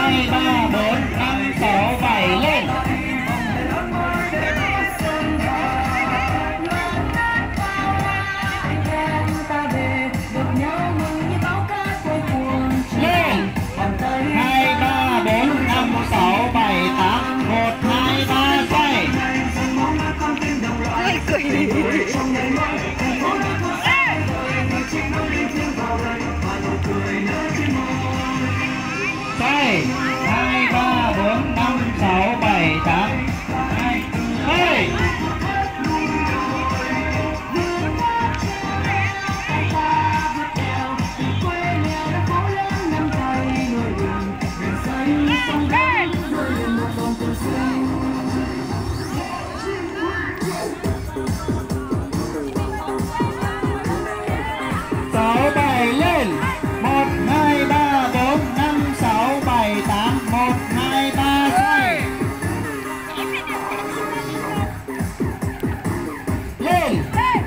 2, 3, 4, 5, 6, 7 lên. Lên 2, 3, 4, 5, 6, 7, 8 1, 2, 3 xoay. Xoay 2, 3, 4, 5, 6, 7, 8 2 6, 7 lên 1, 2, 3, 4, 5, 6, 7, 8 1, 2, 3 xoay. Lên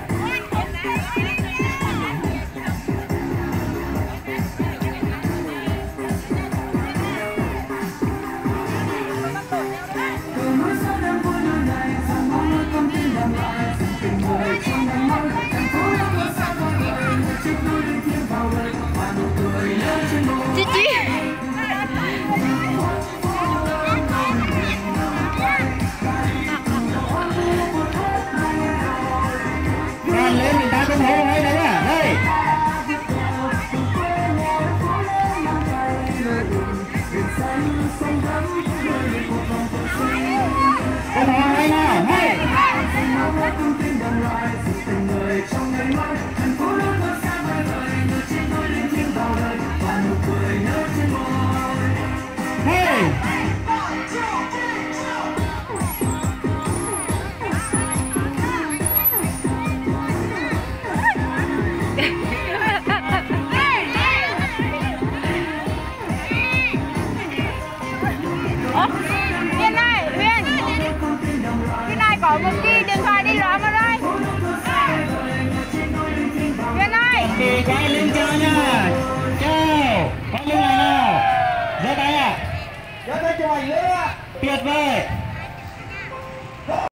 鸡鸡。 Còn lên người ta không hố hay đấy à? Đây. Không hố hay nào? Hay. Hey! Huyền này, Huyền. Cái này có một cái điện thoại đi đó mà đây. Huyền ơi. Thì quay lên chào nha. Chào. Quay lên này nào. Giơ tay ạ. Giơ tay chào ảnh lên ạ. Tuyệt vời.